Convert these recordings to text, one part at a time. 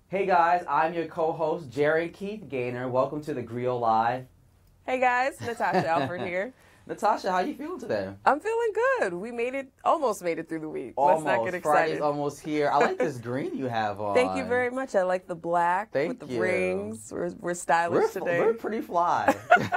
Hey guys, I'm your co-host Jared Keith Gaynor. Welcome to the Grio Live. Hey guys, Natasha Alford here. Natasha, how you feeling today? I'm feeling good. We made it, almost made it through the week. Let's not get excited. Friday's almost here. I like this green you have on. Thank you very much. I like the black Thank with the you. rings. We're stylish today. We're pretty fly.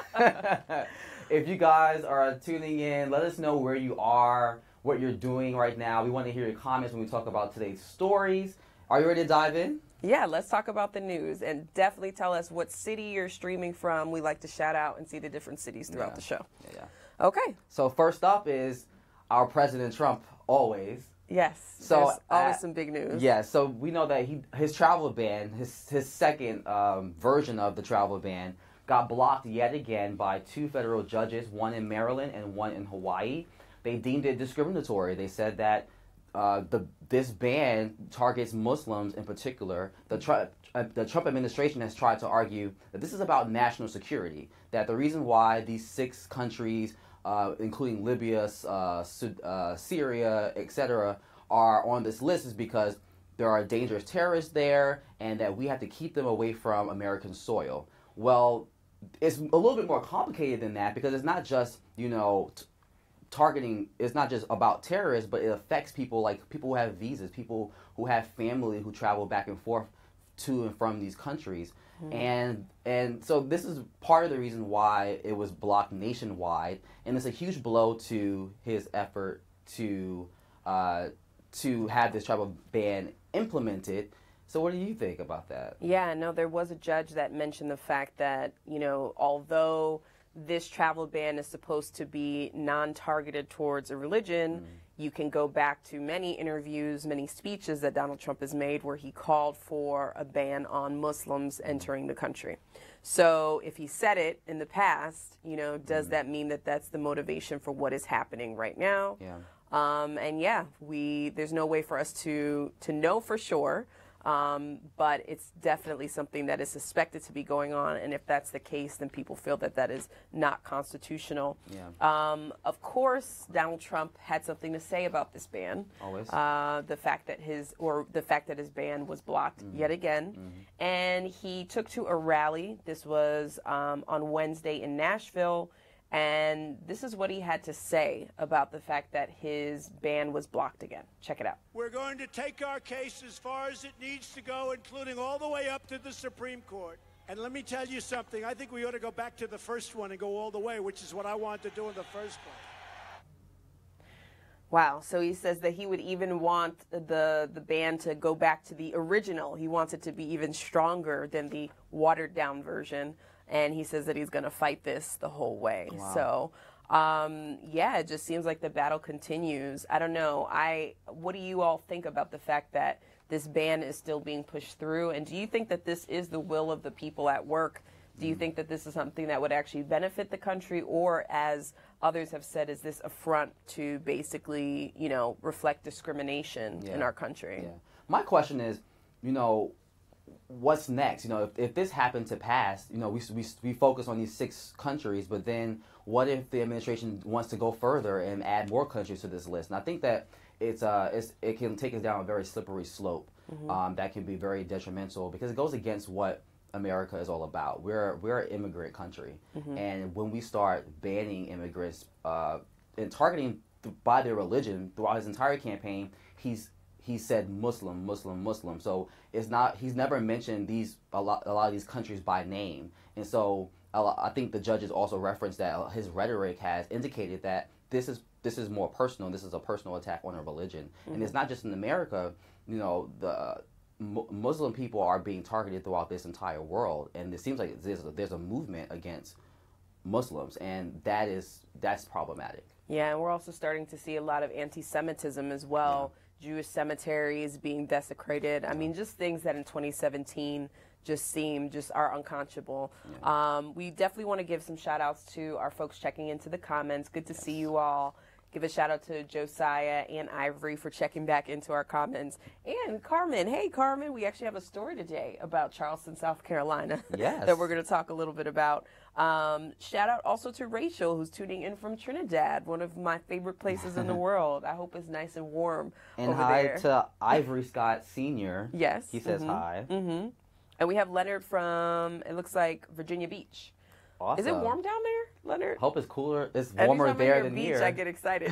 If you guys are tuning in, let us know where you are, what you're doing right now. We want to hear your comments when we talk about today's stories. Are you ready to dive in? Yeah, let's talk about the news and definitely tell us what city you're streaming from. We like to shout out and see the different cities throughout the show. Yeah. Okay. So first up is our President Trump, always. Yes. So there's always some big news. Yeah. So we know that his travel ban, his second version of the travel ban, got blocked yet again by two federal judges, one in Maryland and one in Hawaii. They deemed it discriminatory. They said that this ban targets Muslims in particular. The Trump administration has tried to argue that this is about national security, that the reason why these 6 countries, including Libya, Syria, etc., are on this list is because there are dangerous terrorists there and that we have to keep them away from American soil. Well, it's a little bit more complicated than that because it's not just, targeting is not just about terrorists, but it affects people like people who have visas, people who have family who travel back and forth to and from these countries. Mm-hmm. And so this is part of the reason why it was blocked nationwide, and it's a huge blow to his effort to have this travel ban implemented. So what do you think about that? Yeah, no, there was a judge that mentioned the fact that, although this travel ban is supposed to be non-targeted towards a religion, you can go back to many interviews, many speeches that Donald Trump has made where he called for a ban on Muslims entering the country. So if he said it in the past, does that mean that that's the motivation for what is happening right now? Yeah. And yeah, there's no way for us to know for sure. But it's definitely something that is suspected to be going on, and if that's the case, then people feel that that is not constitutional. Yeah. Of course, Donald Trump had something to say about this ban. Always. The fact that his ban was blocked yet again, and he took to a rally. This was on Wednesday in Nashville. And this is what he had to say about the fact that his ban was blocked again. Check it out. We're going to take our case as far as it needs to go, including all the way up to the Supreme Court. And let me tell you something. I think we ought to go back to the first one and go all the way, which is what I wanted to do in the first one. Wow. So he says that he would even want the ban to go back to the original. He wants it to be even stronger than the watered-down version. And he says that he's going to fight this the whole way. Wow. So, yeah, it just seems like the battle continues. I don't know. What do you all think about the fact that this ban is still being pushed through? And do you think that this is the will of the people at work? Do you think that this is something that would actually benefit the country? Or, as others have said, is this a front to basically, reflect discrimination in our country? Yeah. My question is, what's next? If this happened to pass, we focus on these 6 countries, but then what if the administration wants to go further and add more countries to this list? And I think that it can take us down a very slippery slope that can be very detrimental because it goes against what America is all about. We're an immigrant country, and when we start banning immigrants and targeting by their religion throughout his entire campaign, he said Muslim, Muslim, Muslim. So he's never mentioned a lot of these countries by name. And so I think the judges also referenced that his rhetoric has indicated that this is more personal. This is a personal attack on a religion. And it's not just in America. The Muslim people are being targeted throughout this entire world. And it seems like there's a movement against Muslims, and that's problematic. Yeah, and we're also starting to see a lot of anti-Semitism as well. Yeah. Jewish cemeteries being desecrated. I mean, just things that in 2017 are unconscionable. Yeah. We definitely want to give some shout outs to our folks checking into the comments. Good to see you all. Give a shout out to Josiah and Ivory for checking back into our comments. And Carmen, hey Carmen, we actually have a story today about Charleston, South Carolina Yes. that we're going to talk a little bit about. Shout out also to Rachel, who's tuning in from Trinidad, one of my favorite places in the world. I hope it's nice and warm And over hi there. to Ivory Scott Sr. Yes. He says hi. Mm-hmm. And we have Leonard from, it looks like, Virginia Beach. Awesome. Is it warm down there, Leonard? Hope it's cooler. It's warmer Anytime I there hear than beach, here. I get excited.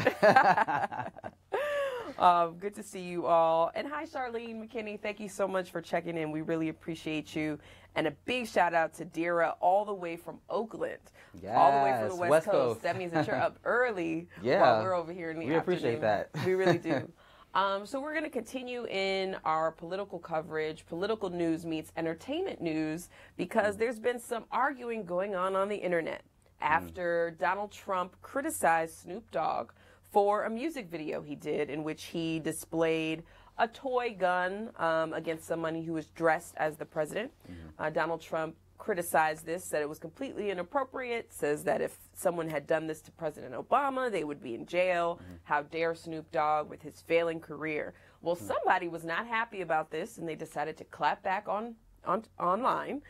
Good to see you all. And hi, Charlene McKinney. Thank you so much for checking in. We really appreciate you. And a big shout out to Dira all the way from Oakland. Yes, all the way from the West Coast. Coast. That means that you're up early Yeah. while we're over here in the We appreciate afternoon. that. We really do. So we're going to continue in our political coverage. Political news meets entertainment news because there's been some arguing going on the internet after Donald Trump criticized Snoop Dogg for a music video he did in which he displayed a toy gun against somebody who was dressed as the president. Donald Trump criticized this, said it was completely inappropriate, says that if someone had done this to President Obama, they would be in jail. How dare Snoop Dogg with his failing career? Well, somebody was not happy about this, and they decided to clap back online.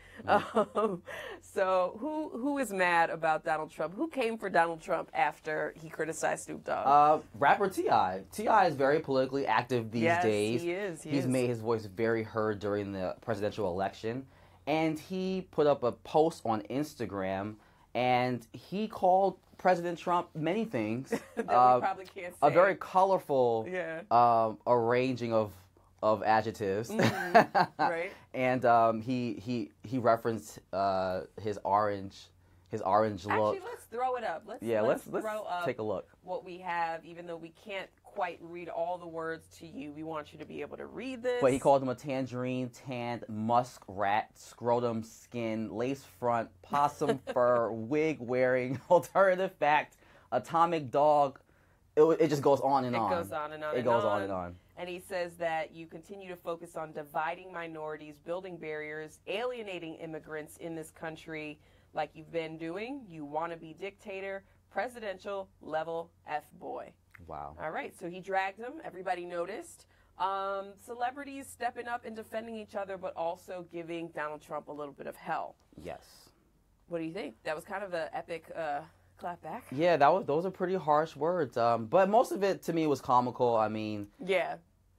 So who is mad about Donald Trump? Who came for Donald Trump after he criticized Snoop Dogg? Rapper T.I. T.I. is very politically active these days. Yes, he is. He's made his voice very heard during the presidential election. And he put up a post on Instagram, and he called President Trump many things. that we probably can't say. A very colorful arranging of adjectives. Right. And he referenced his orange look. Actually, let's throw it up. Let's throw up take a look. What we have, even though we can't quite read all the words to you. We want you to be able to read this. But he called him a tangerine, tanned, muskrat, scrotum skin, lace front, possum fur, wig wearing, alternative fact, atomic dog. It just goes on and on. It goes on and on. It goes on and on. And he says that you continue to focus on dividing minorities, building barriers, alienating immigrants in this country like you've been doing. You want to be dictator, presidential level F-boy. Wow. All right, so he dragged him. Everybody noticed. Celebrities stepping up and defending each other, but also giving Donald Trump a little bit of hell. Yes. What do you think? That was kind of an epic clapback. Yeah, those are pretty harsh words. But most of it to me was comical. I mean, yeah.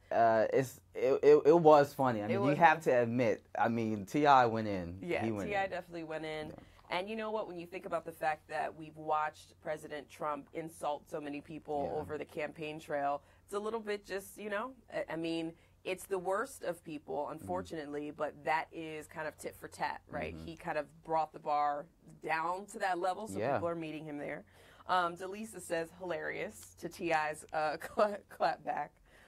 It was funny. I mean, you have funny. to admit. I mean, T.I. went in. Yeah, T.I. definitely went in. Yeah. And you know what? When you think about the fact that we've watched President Trump insult so many people over the campaign trail, it's a little bit just, I mean, it's the worst of people, unfortunately, but that is kind of tit for tat, right? He kind of brought the bar down to that level, so people are meeting him there. Delisa says, hilarious to T.I.'s clapback.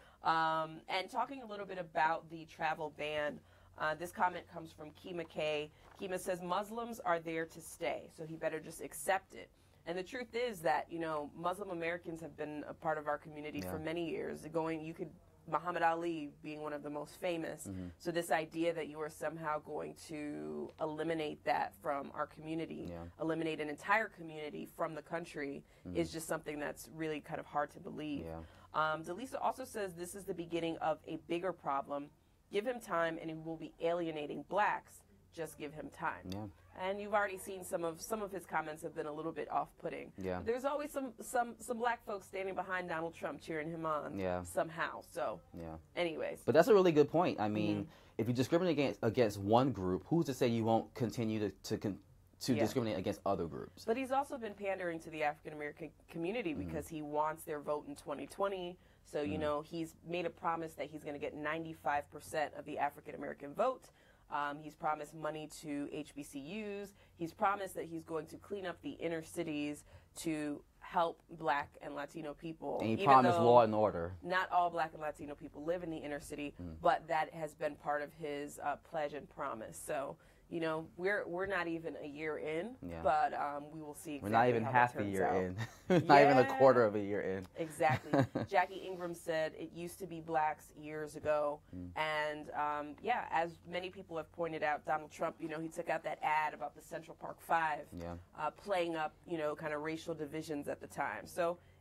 And talking a little bit about the travel ban, this comment comes from Kima K. Kima says, Muslims are there to stay, so he better just accept it. And the truth is that, Muslim Americans have been a part of our community for many years. Muhammad Ali being one of the most famous. So this idea that you are somehow going to eliminate that from our community, eliminate an entire community from the country, is just something that's really kind of hard to believe. Delisa also says this is the beginning of a bigger problem. Give him time and he will be alienating blacks. Just give him time. And you've already seen some of his comments have been a little bit off-putting. There's always some black folks standing behind Donald Trump cheering him on somehow. So anyways. But that's a really good point. I mean, if you discriminate against one group, who's to say you won't continue to discriminate against other groups? But he's also been pandering to the African American community because he wants their vote in 2020. So, he's made a promise that he's going to get 95% of the African American vote. He's promised money to HBCUs. He's promised that he's going to clean up the inner cities to help black and Latino people. And he promised law and order. Not all black and Latino people live in the inner city, but that has been part of his pledge and promise. So, we're not even a year in, but we will see. We're not even half a year in. Not even a quarter of a year in. Exactly. Jackie Ingram said it used to be blacks years ago. And, as many people have pointed out, Donald Trump, he took out that ad about the Central Park Five, playing up, kind of racial divisions at the time. So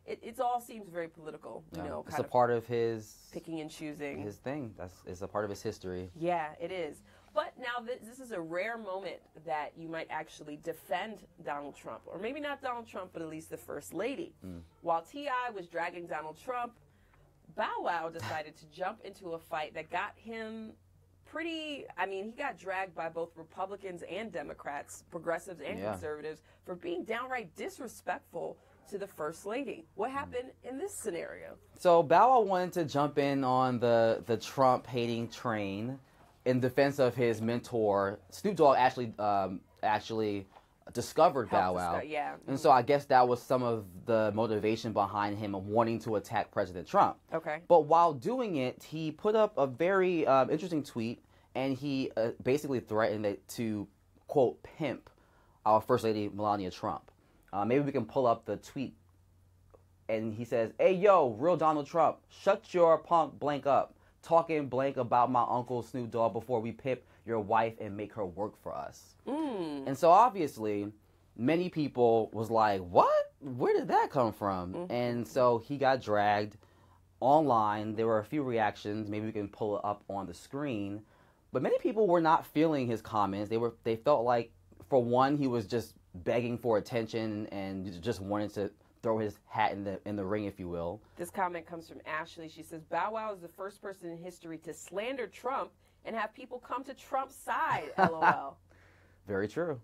it all seems very political, you know. It's a part of his picking and choosing. His thing. It's a part of his history. Yeah, it is. But now this is a rare moment that you might actually defend Donald Trump, or maybe not Donald Trump, but at least the First Lady. While T.I. was dragging Donald Trump, Bow Wow decided to jump into a fight that got him he got dragged by both Republicans and Democrats, progressives and conservatives, for being downright disrespectful to the First Lady. What happened in this scenario? So Bow Wow wanted to jump in on the Trump-hating train in defense of his mentor. Snoop Dogg actually discovered Bow Wow. And so I guess that was some of the motivation behind him wanting to attack President Trump. Okay. But while doing it, he put up a very interesting tweet, and he basically threatened to, quote, pimp our First Lady Melania Trump. Maybe we can pull up the tweet. And he says, "Hey, yo, real Donald Trump, shut your punk blank up. Talking blank about my uncle Snoop Dogg before we pimp your wife and make her work for us." And so obviously, many people was like, what? Where did that come from? And so he got dragged online. There were a few reactions. Maybe we can pull it up on the screen. But many people were not feeling his comments. They felt like, for one, he was just begging for attention and just wanted to throw his hat in the ring, if you will. This comment comes from Ashley. She says, Bow Wow is the first person in history to slander Trump and have people come to Trump's side, LOL. Very true.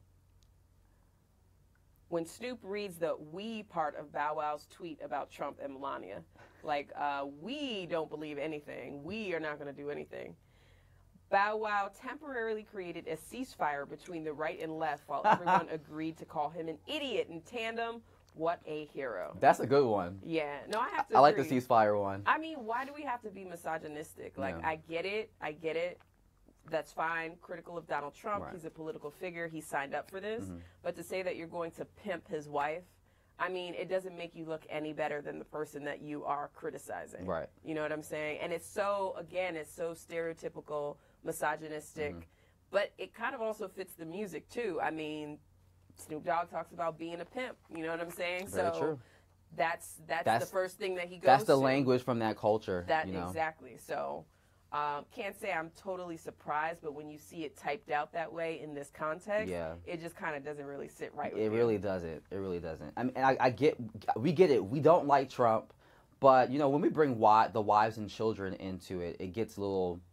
When Snoop reads the "we" part of Bow Wow's tweet about Trump and Melania, like, we don't believe anything. We are not going to do anything. Bow Wow temporarily created a ceasefire between the right and left while everyone agreed to call him an idiot in tandem. What a hero. That's a good one. Yeah. No, I have to I like agree. the ceasefire one. I mean, why do we have to be misogynistic? Like, Yeah. I get it. That's fine. Critical of Donald Trump. Right. He's a political figure. He signed up for this. But to say that you're going to pimp his wife, I mean, it doesn't make you look any better than the person that you are criticizing. Right. You know what I'm saying? And it's so, again, it's so stereotypical, misogynistic, but it kind of also fits the music, too. I mean, Snoop Dogg talks about being a pimp. You know what I'm saying? Very true. That's the first thing that he goes to. That's the language from that culture. Exactly. So can't say I'm totally surprised, but when you see it typed out that way in this context, it just kind of doesn't really sit right with you. It really doesn't. It really doesn't. I mean, we get it. We don't like Trump, but, you know, when we bring the wives and children into it, it gets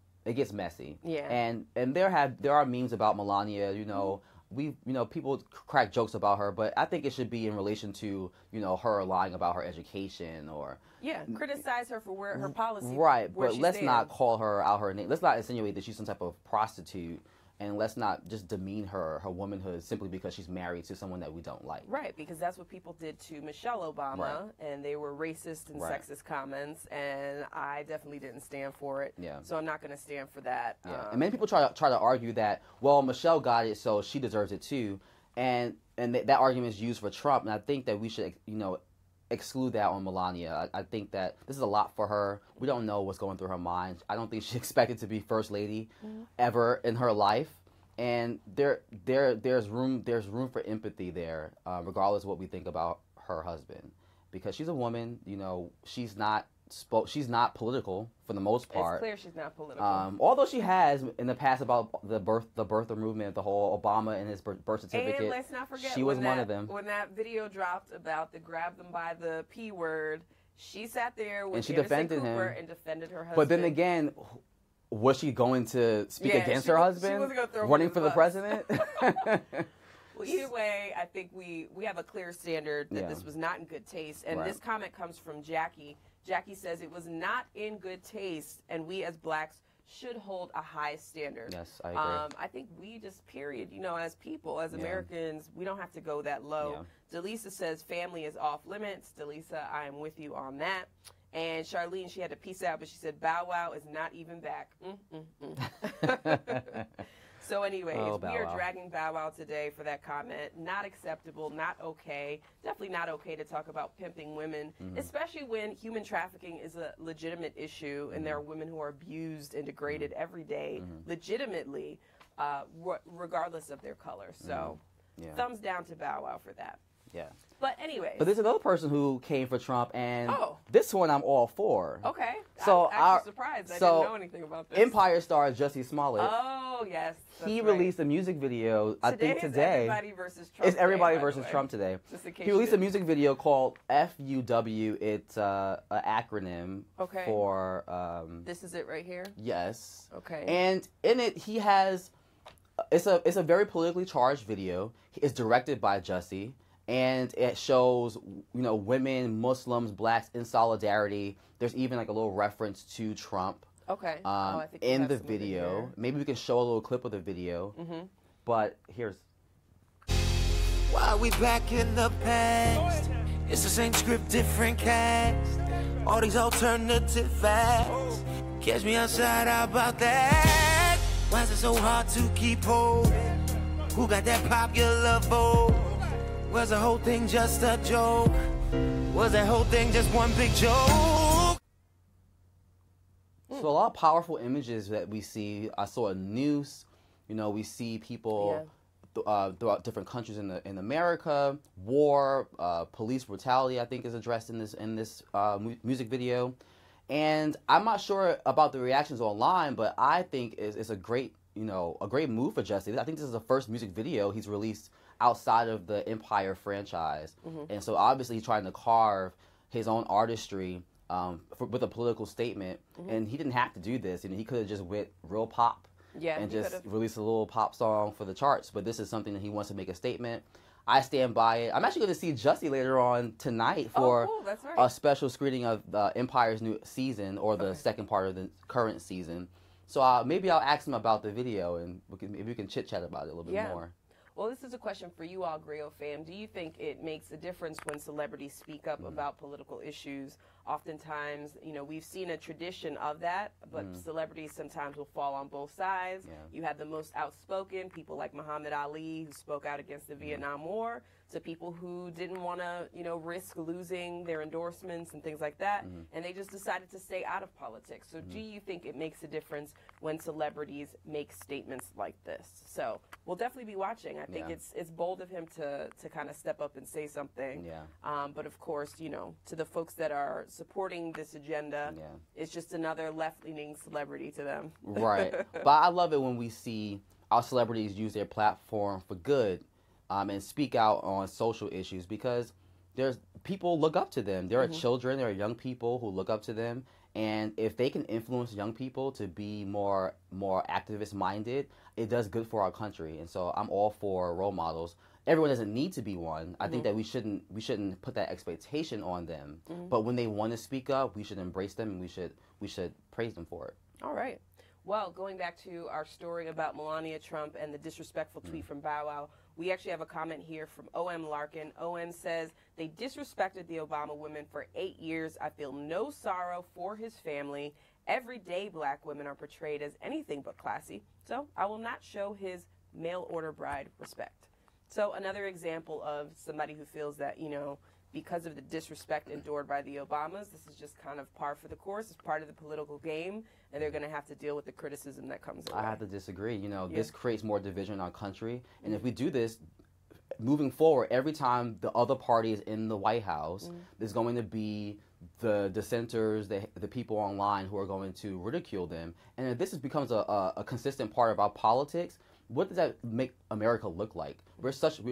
messy. Yeah. And there are memes about Melania, you know. People crack jokes about her, but I think it should be in relation to, you know, her lying about her education or criticize her for her policy. Right, but let's not call her out her name. Let's not insinuate that she's some type of prostitute, and let's not just demean her womanhood simply because she's married to someone that we don't like. Right, because that's what people did to Michelle Obama, and they were racist and sexist comments, and I definitely didn't stand for it. Yeah. So I'm not going to stand for that. Yeah. And many people try to argue that, well, Michelle got it, so she deserves it too, and that argument is used for Trump, and I think that we should, you know, exclude that on Melania. I think that this is a lot for her. We don't know what's going through her mind. I don't think she expected to be First Lady ever in her life. And there's room for empathy there, regardless of what we think about her husband, because she's a woman. You know, she's not political for the most part. It's clear she's not political. Although she has in the past about the birther movement, the whole Obama and his birth certificate. And let's not forget, she was one of them. When that video dropped about the grab them by the P word, she sat there with and she Anderson defended Cooper him and defended her husband. But then again, was she going to speak against her husband? She wasn't going to throw running for the president? Well, either way, I think we have a clear standard that this was not in good taste. And this comment comes from Jackie. Jackie says it was not in good taste, and we as blacks should hold a high standard. Yes, I agree. I think we just, period, you know, as people, as Americans, we don't have to go that low. Delisa says family is off limits. Delisa, I am with you on that. And Charlene, she had to peace out, but she said Bow Wow is not even back. So anyways, we are dragging Bow Wow today for that comment. Not acceptable, not okay. Definitely not okay to talk about pimping women, especially when human trafficking is a legitimate issue and there are women who are abused and degraded every day, legitimately, regardless of their color. So thumbs down to Bow Wow for that. Yeah. But anyway. But there's another person who came for Trump, and Oh. this one I'm all for. Okay. So I'm actually surprised. I didn't know anything about this. Empire star Jussie Smollett. Oh, yes. He released a music video, I think today. It's everybody versus Trump. It's everybody today, versus Trump today. Just in case he released a music video called FUW. It's an acronym for... this is it right here? Yes. Okay. And in it, he has... It's a very politically charged video. It's directed by Jussie. And it shows, women, Muslims, blacks in solidarity. There's even like a little reference to Trump. Okay. I think in the video. Maybe we can show a little clip of the video. But here's. While we back in the past, it's the same script, different cast. All these alternative facts. Catch me outside, how about that? Why is it so hard to keep hold? Who got that popular vote? Was the whole thing just a joke? Was that whole thing just one big joke? So a lot of powerful images that we see. I saw a noose. We see people throughout different countries in America. War, police brutality, I think, is addressed in this music video. And I'm not sure about the reactions online, but I think it's a great move for Jussie. I think this is the first music video he's released outside of the Empire franchise. And so obviously he's trying to carve his own artistry with a political statement. And he didn't have to do this. He could have just went real pop and just released a little pop song for the charts. But this is something that he wants to make a statement. I stand by it. I'm actually going to see Jussie later on tonight for a special screening of the Empire's new season, or the second part of the current season. So maybe I'll ask him about the video, and maybe we can chit-chat about it a little bit more. Well, this is a question for you all, Grio fam. Do you think it makes a difference when celebrities speak up about political issues? Oftentimes, we've seen a tradition of that, but celebrities sometimes will fall on both sides. You have the most outspoken, people like Muhammad Ali, who spoke out against the Vietnam War, to people who didn't want to, risk losing their endorsements and things like that, and they just decided to stay out of politics. So do you think it makes a difference when celebrities make statements like this? So we'll definitely be watching. I think it's bold of him to kind of step up and say something. But of course, to the folks that are supporting this agenda, it's just another left-leaning celebrity to them. Right. But I love it when we see our celebrities use their platform for good. And speak out on social issues, because there's people look up to them. There are children, there are young people who look up to them, and if they can influence young people to be more activist minded, it does good for our country. And so I'm all for role models. Everyone doesn't need to be one. I think that we shouldn't put that expectation on them. But when they want to speak up, we should embrace them, and we should praise them for it. All right. Well, going back to our story about Melania Trump and the disrespectful tweet from Bow Wow, we actually have a comment here from O.M. Larkin. O.M. says, they disrespected the Obama women for 8 years. I feel no sorrow for his family. Everyday black women are portrayed as anything but classy, so I will not show his mail order bride respect. So another example of somebody who feels that, because of the disrespect endured by the Obamas, this is just kind of par for the course. It's part of the political game, and they're going to have to deal with the criticism that comes along. I have to disagree. This creates more division in our country, and if we do this, moving forward, every time the other party is in the White House, there's going to be the dissenters, the people online who are going to ridicule them. And if this becomes a consistent part of our politics, what does that make America look like? We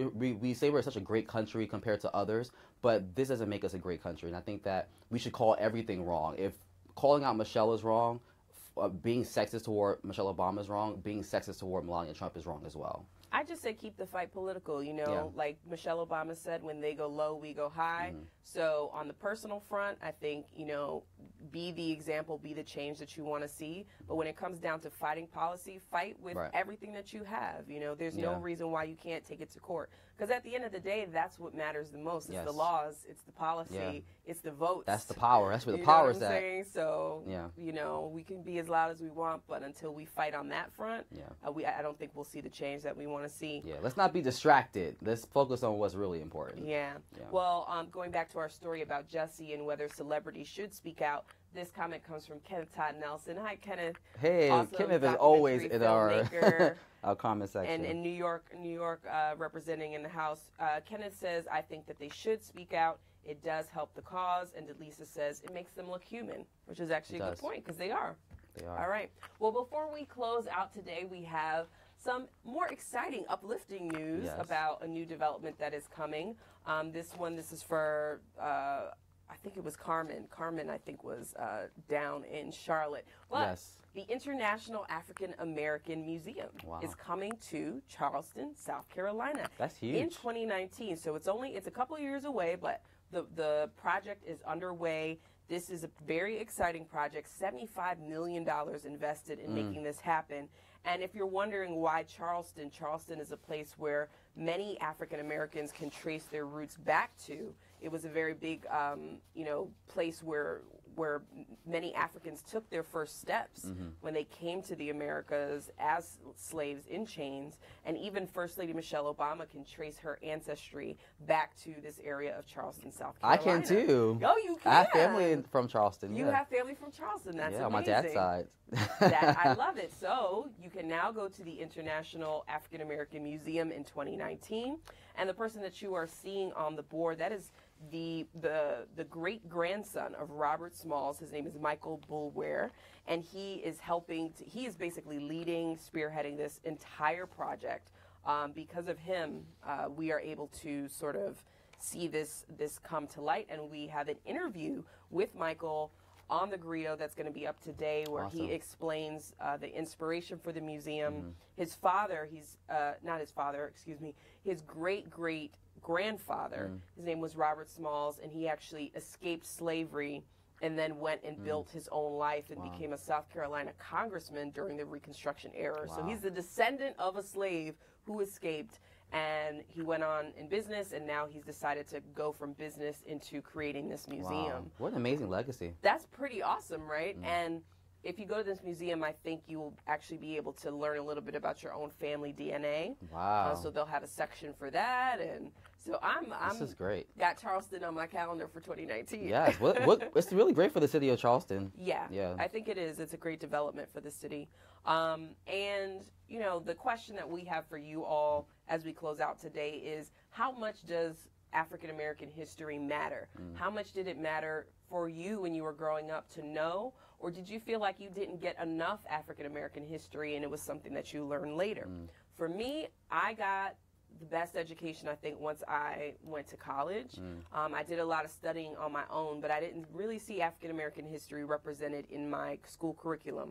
say we're such a great country compared to others, but this doesn't make us a great country. And I think that we should call everything wrong. If calling out Michelle is wrong, being sexist toward Michelle Obama is wrong, being sexist toward Melania Trump is wrong as well. I just say keep the fight political, like Michelle Obama said, when they go low, we go high. So on the personal front, I think, be the example, be the change that you want to see. But when it comes down to fighting policy, fight with everything that you have. There's no reason why you can't take it to court. Because at the end of the day, that's what matters the most. It's the laws, it's the policy, it's the votes. That's the power. That's where the power is at. So, we can be as loud as we want, but until we fight on that front, I don't think we'll see the change that we want to see. Let's not be distracted. Let's focus on what's really important. Well, going back to our story about Jussie and whether celebrities should speak out, This comment comes from Kenneth Todd Nelson. Hi, Kenneth. Hey, Awesome Kenneth is always in filmmaker, our comment section. And in New York, representing in the House. Kenneth says, I think that they should speak out. It does help the cause. And Delisa says, it makes them look human, which is actually a good point, because they are. They are. All right. Well, before we close out today, we have some more exciting, uplifting news about a new development that is coming. This is for, I think it was Carmen. Carmen, I think, was down in Charlotte. But the International African American Museum is coming to Charleston, South Carolina. That's huge. In 2019. So it's a couple of years away, but the project is underway. This is a very exciting project, $75 million invested in making this happen. And if you're wondering why Charleston is a place where many African Americans can trace their roots back to. It was a very big, place where many Africans took their first steps when they came to the Americas as slaves in chains. And even First Lady Michelle Obama can trace her ancestry back to this area of Charleston, South Carolina. I can too. Oh, you can. I have family from Charleston. You have family from Charleston. That's amazing. On my dad's side. I love it. So you can now go to the International African American Museum in 2019. And the person that you are seeing on the board, that is the great-grandson of Robert Smalls. His name is Michael Boulware, and he is basically leading, spearheading this entire project. Because of him, we are able to sort of see this come to light, and we have an interview with Michael on the Grio that's going to be up today, where he explains the inspiration for the museum. His father, his great-great-grandfather, his name was Robert Smalls, and he actually escaped slavery and then went and built his own life and became a South Carolina congressman during the Reconstruction era. So he's the descendant of a slave who escaped, and he went on in business, and now he's decided to go from business into creating this museum. What an amazing legacy. That's pretty awesome, right? And if you go to this museum, I think you will actually be able to learn a little bit about your own family DNA. Wow. So they'll have a section for that, and so This is great. Got Charleston on my calendar for 2019. Yes, it's really great for the city of Charleston. Yeah, I think it is. It's a great development for the city. And the question that we have for you all as we close out today is, how much does African American history matter? How much did it matter for you when you were growing up to know, or did you feel like you didn't get enough African American history and it was something that you learned later? For me, I got the best education, I think, once I went to college. I did a lot of studying on my own, but I didn't really see African American history represented in my school curriculum.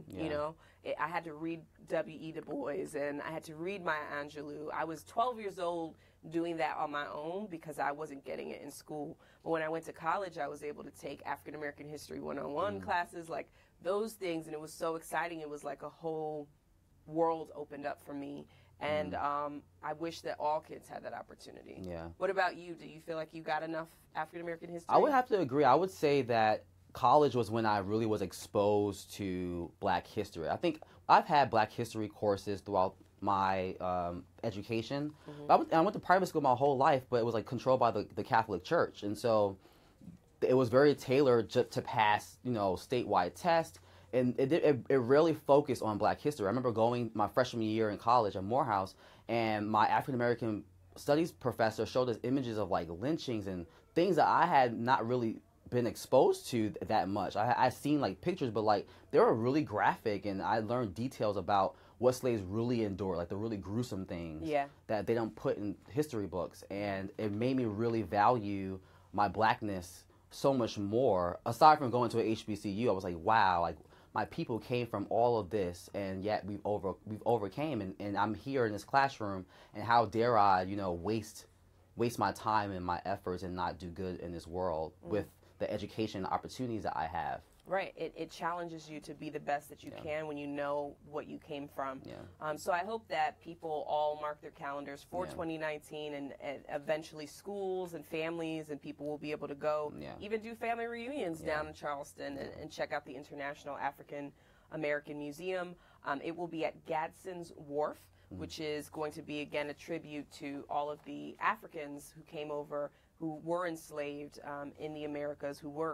I had to read W.E. Du Bois, and I had to read Maya Angelou. I was 12 years old doing that on my own because I wasn't getting it in school. But when I went to college, I was able to take African American history one-on-one classes, like those things, and it was so exciting. It was like a whole world opened up for me. And I wish that all kids had that opportunity. Yeah. What about you? Do you feel like you got enough African American history? I would have to agree. I would say that college was when I really was exposed to Black history. I think I've had Black history courses throughout my education. I went to private school my whole life, but it was like controlled by the Catholic Church, and so it was very tailored to pass, statewide tests. And it really focused on Black history. I remember going my freshman year in college at Morehouse, and my African American studies professor showed us images of like lynchings and things that I had not really been exposed to that much. I seen like pictures, but like they were really graphic, and I learned details about what slaves really endured, like the really gruesome things that they don't put in history books. And it made me really value my Blackness so much more. Aside from going to an HBCU, I was like, wow, like my people came from all of this, and yet we've overcame, and I'm here in this classroom, and how dare I, waste my time and my efforts and not do good in this world with the education and opportunities that I have. Right. It challenges you to be the best that you can when you know what you came from. So I hope that people all mark their calendars for 2019, and eventually schools and families and people will be able to go even do family reunions down in Charleston and check out the International African American Museum. It will be at Gadsden's Wharf, which is going to be, again, a tribute to all of the Africans who came over, who were enslaved in the Americas, who worked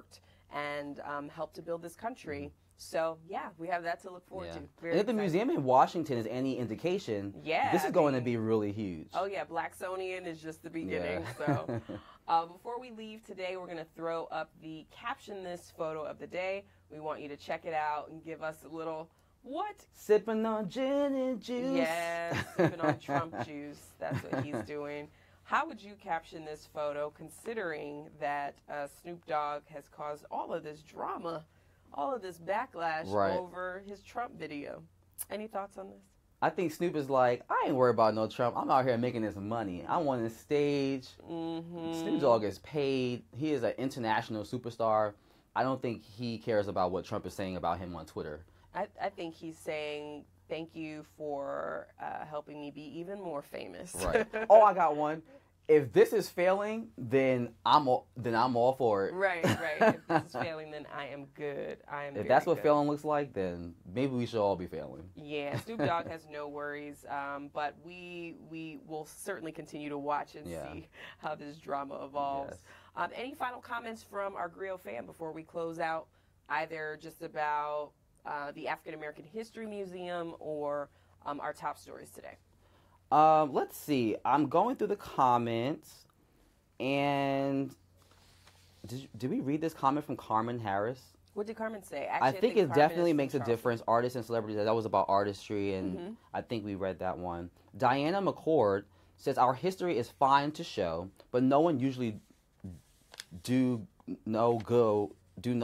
and help to build this country. So, yeah, we have that to look forward to. Very And if the exciting. museum in Washington is any indication, this is going to be really huge. Oh, yeah, Blacksonian is just the beginning. Yeah. So, before we leave today, we're going to throw up the Caption This photo of the day. We want you to check it out and give us a little, what? Sipping on gin and juice. Yeah, sipping on Trump juice. That's what he's doing. How would you caption this photo, considering that Snoop Dogg has caused all of this drama, all of this backlash over his Trump video? Any thoughts on this? I think Snoop is like, I ain't worried about no Trump. I'm out here making this money. I'm on the stage. Snoop Dogg is paid. He is an international superstar. I don't think he cares about what Trump is saying about him on Twitter. I think he's saying, thank you for helping me be even more famous. Right. Oh, I got one. If this is failing, then I'm all for it. Right. If this is failing, then I am good. If that's what failing looks like, then maybe we should all be failing. Yeah, Snoop Dogg has no worries, but we will certainly continue to watch and see how this drama evolves. Yes. Any final comments from our Grio fan before we close out, either just about the African American History Museum or our top stories today? Let's see. I'm going through the comments, and did we read this comment from Carmen Harris? What did Carmen say? Actually, I think it Carmen definitely is makes a from Charleston. difference. Artists and celebrities. That was about artistry, and I think we read that one. Diana McCord says our history is fine to show, but no one usually do not go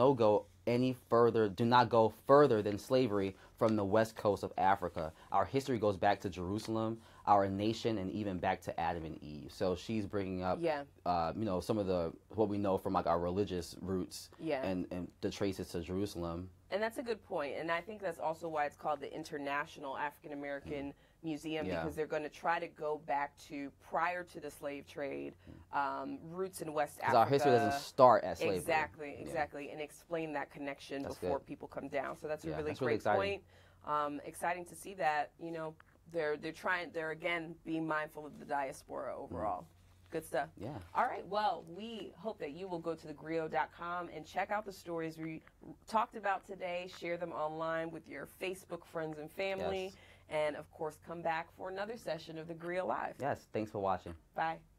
further than slavery from the west coast of Africa. Our history goes back to Jerusalem, our nation, and even back to Adam and Eve. So she's bringing up, some of what we know from like our religious roots, and the traces to Jerusalem. And that's a good point. And I think that's also why it's called the International African American Museum, because they're going to try to go back to prior to the slave trade, roots in West Africa. Because our history doesn't start at slavery. Exactly. And explain that connection before people come down. So that's a really that's great exciting. point. Exciting to see that, they're again being mindful of the diaspora overall. Good stuff. Yeah. All right. Well, we hope that you will go to theGrio.com and check out the stories we talked about today. Share them online with your Facebook friends and family. Yes. And, of course, come back for another session of The Grio Live. Yes. Thanks for watching. Bye.